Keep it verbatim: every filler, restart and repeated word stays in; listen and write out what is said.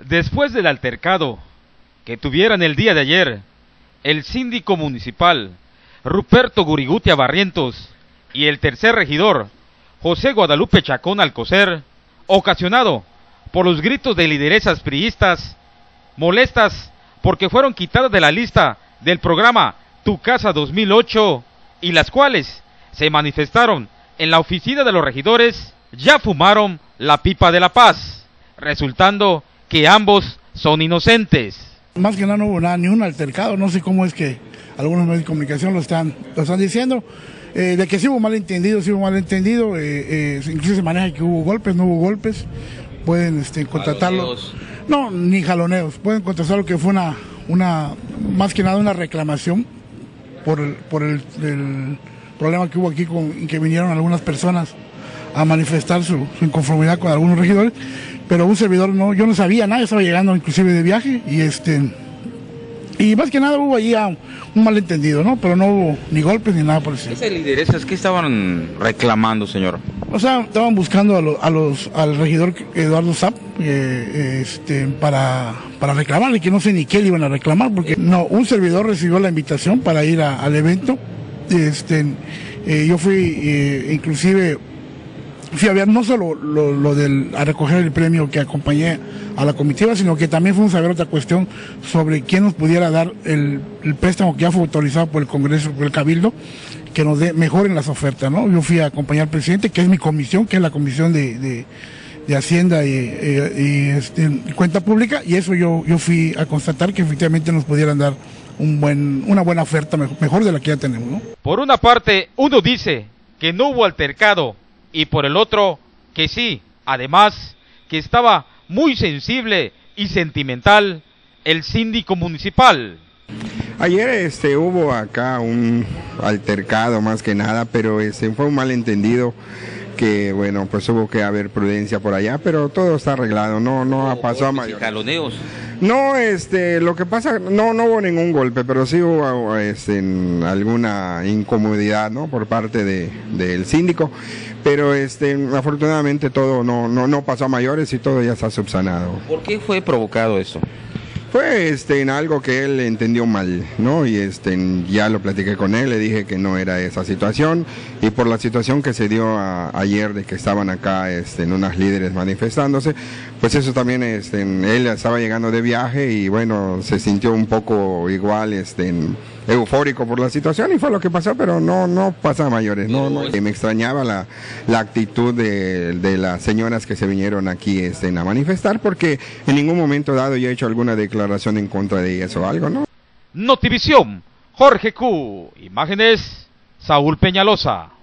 Después del altercado que tuvieran el día de ayer, el síndico municipal Ruperto Gurigutia Barrientos y el tercer regidor José Guadalupe Chacón Alcocer, ocasionado por los gritos de lideresas priistas molestas porque fueron quitadas de la lista del programa Tu Casa dos mil ocho, y las cuales se manifestaron en la oficina de los regidores, ya fumaron la pipa de la paz, resultando que ambos son inocentes. Más que nada no hubo nada, ni un altercado, no sé cómo es que algunos medios de comunicación lo están, lo están diciendo, eh, de que sí hubo malentendido, sí hubo malentendido, eh, eh, incluso se maneja que hubo golpes, no hubo golpes, pueden este, contratarlo. ¿Jaloneos? No, ni jaloneos, pueden contratar lo que fue una, una, más que nada una reclamación por el, por el, el problema que hubo aquí con que vinieron algunas personas a manifestar su, su inconformidad con algunos regidores, pero un servidor no, yo no sabía nada, estaba llegando inclusive de viaje y este y más que nada hubo allí un, un malentendido, ¿no? Pero no hubo ni golpes ni nada por eso. ¿Esas lideresas qué estaban reclamando, señor? O sea, estaban buscando a, lo, a los al regidor Eduardo Zapp eh, este, para, para reclamarle, que no sé ni qué le iban a reclamar, porque no, un servidor recibió la invitación para ir a, al evento. Este, eh, yo fui eh, inclusive fui a ver no solo lo, lo del a recoger el premio que acompañé a la comitiva, sino que también fuimos a ver otra cuestión sobre quién nos pudiera dar el, el préstamo que ya fue autorizado por el Congreso, por el Cabildo, que nos dé mejoren las ofertas, ¿no? Yo fui a acompañar al presidente, que es mi comisión, que es la comisión de, de, de Hacienda y, y, y este, Cuenta Pública, y eso yo, yo fui a constatar que efectivamente nos pudieran dar un buen, una buena oferta, mejor, mejor de la que ya tenemos, ¿no? Por una parte, uno dice que no hubo altercado, y por el otro, que sí, además, que estaba muy sensible y sentimental el síndico municipal. Ayer este, hubo acá un altercado más que nada, pero este, fue un malentendido que, bueno, pues hubo que haber prudencia por allá, pero todo está arreglado, no, no ha pasado a mayor. ¿Jaloneos? No, este, lo que pasa, no, no hubo ningún golpe, pero sí hubo este, alguna incomodidad, ¿no? Por parte de, del síndico, pero este, afortunadamente todo no, no, no pasó a mayores y todo ya está subsanado. ¿Por qué fue provocado eso? Fue este, en algo que él entendió mal, ¿no? Y este, ya lo platiqué con él, le dije que no era esa situación, y por la situación que se dio a, ayer de que estaban acá este, en unas líderes manifestándose, pues eso también, este, él estaba llegando de viaje y bueno, se sintió un poco igual, este, eufórico por la situación y fue lo que pasó, pero no, no pasa a mayores, no, no. Me extrañaba la, la actitud de, de las señoras que se vinieron aquí este, a manifestar, porque en ningún momento dado yo he hecho alguna declaración en contra de ellas o algo, ¿no? Notivisión, Jorge Q. Imágenes, Saúl Peñalosa.